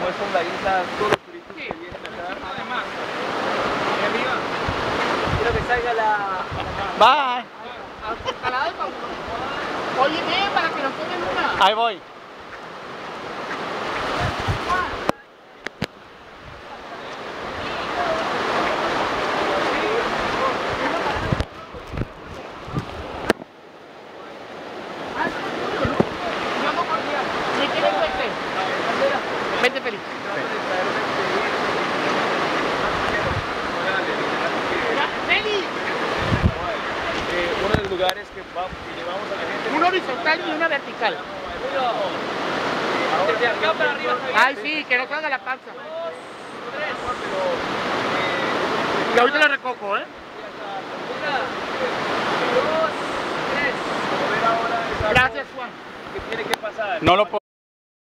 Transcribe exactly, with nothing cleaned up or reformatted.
como es con la isla, todos los turistas que vienen acá. Además, ahí arriba. Quiero que salga la... Bye. A la alta. Oye, ven para que nos tomen una. Ahí voy. Vente feliz. ¡Feliz! Eh, uno de los lugares que, va, que llevamos a la gente... Una horizontal y una vertical. Desde acá para arriba. Ay, sí, que no salga la panza. Y ahorita lo recojo, ¿eh? Dos, tres. Gracias, Juan. ¿Qué tiene que pasar? No lo puedo.